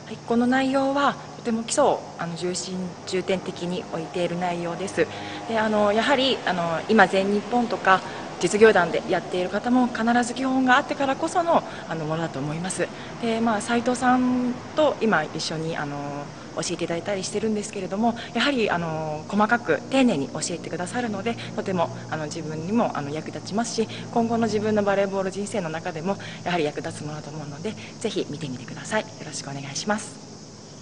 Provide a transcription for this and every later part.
はい、この内容はとても基礎を重点的に置いている内容です。でやはり今全日本とか実業団でやっている方も必ず基本があってからこそのものだと思います。で斉藤さんと今一緒に教えていただいたりしてるんですけれども、やはり細かく丁寧に教えてくださるので、とても自分にも役立ちますし、今後の自分のバレーボール人生の中でもやはり役立つものだと思うので、ぜひ見てみてください。よろしくお願いします。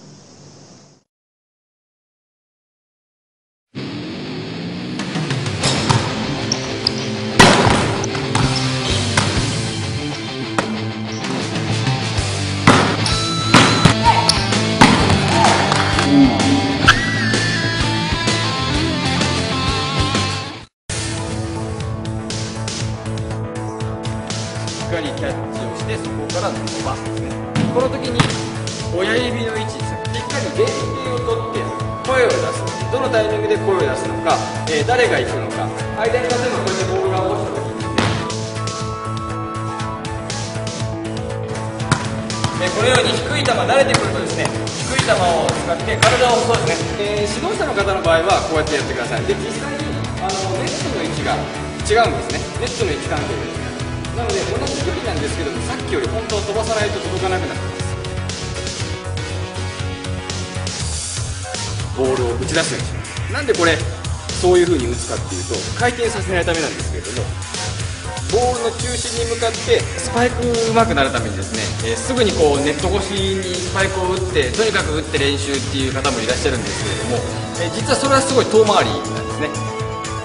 しっかりキャッチをしてそこから伸ばすですね。この時に親指の位置ですね、しっかり前傾を取って声を出す、どのタイミングで声を出すのか、誰が行くのか、間に例えばこうやってボールが落ちた時にですね、このように低い球慣れてくるとですね、低い球を使って体をそうですね、指導者の方の場合はこうやってやってください。で実際にネットの位置が違うんですね。ネットの位置関係です。なので同じ距離なんですけども、さっきより本当は飛ばさないと届かなくなってます。ボールを打ち出すようにします。なんでこれそういう風に打つかっていうと、回転させないためなんですけれども、ボールの中心に向かってスパイクうまくなるためにですね、すぐにこうネット越しにスパイクを打ってとにかく打って練習っていう方もいらっしゃるんですけれども、実はそれはすごい遠回りなんですね。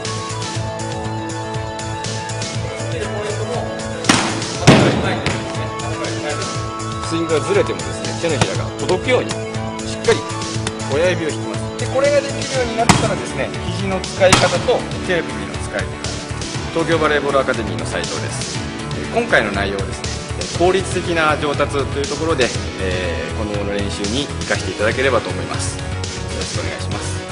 スイングがずれてもですね、手のひらが届くようにしっかり親指を引きます。でこれができるようになったらですね、肘の使い方と手首の使い方、東京バレーボールアカデミーの斉藤です。今回の内容はですね、効率的な上達というところで、この練習に生かしていただければと思います。よろしくお願いします。